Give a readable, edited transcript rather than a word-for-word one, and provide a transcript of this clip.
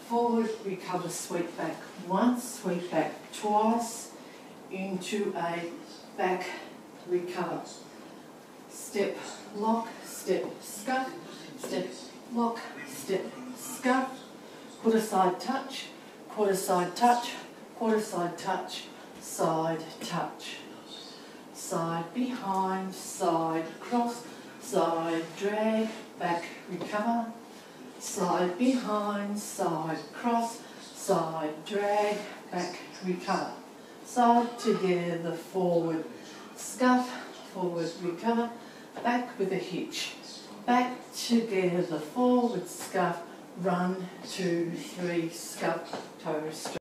forward, recover, sweep back once, sweep back twice, into a back recover. Step, lock, step, scuff, step, lock, step, scuff, quarter side touch, quarter side touch, quarter side touch, side touch. Side behind, side cross, side drag, back recover, side behind, side cross, side drag, back recover, side together, forward scuff, forward recover, back with a hitch, back together, forward scuff, run, 2, 3, scuff, toe straight.